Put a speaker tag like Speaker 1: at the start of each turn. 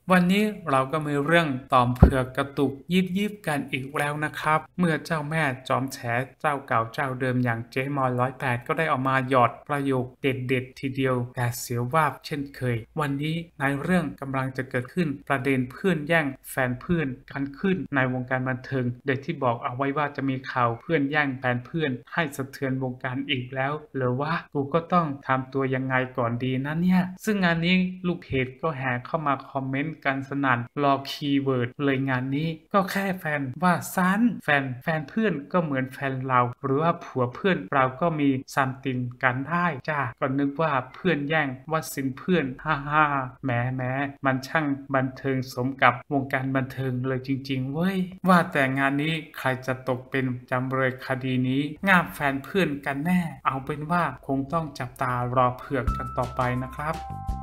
Speaker 1: วันนี้เราก็มีเรื่องตอมเผือกกระตุกยิบกันอีกแล้วนะครับเมื่อเจ้าแม่จอมแฉเจ้าเก่าเจ้าเดิมอย่างเจ๊มอย108ก็ได้ออกมาหยอดประโยคเด็ดทีเดียวแต่เสียววาบเช่นเคยวันนี้ในเรื่องกำลังจะเกิดขึ้นประเด็นเพื่อนแย่งแฟนเพื่อนกันขึ้นในวงการบันเทิงเด็กที่บอกเอาไว้ว่าจะมีข่าวเพื่อนแย่งแฟนเพื่อนให้สะเทือนวงการอีกแล้วหรือว่ากูก็ต้องทำตัวยังไงก่อนดีนะเนี่ยซึ่งงานนี้ลูกเพจก็แห่เข้ามาคอมเมนต์กันสนั่นรอคีย์เวิร์ดเลยงานนี้ก็แค่แฟนว่าซันแฟนเพื่อนก็เหมือนแฟนเราหรือว่าผัวเพื่อนเราก็มีซัมติงกันได้จ้าก็นึกว่าเพื่อนแย่งว่าสินเพื่อนฮ่าแหมมันช่างบันเทิงสมกับวงการบันเทิงเลยจริงๆเว้ยว่าแต่งานนี้ใครจะตกเป็นจำเลยคดีนี้งาบแฟนเพื่อนกันแน่เอาเป็นว่าคงต้องจับตารอเผือกกันต่อไปนะครับ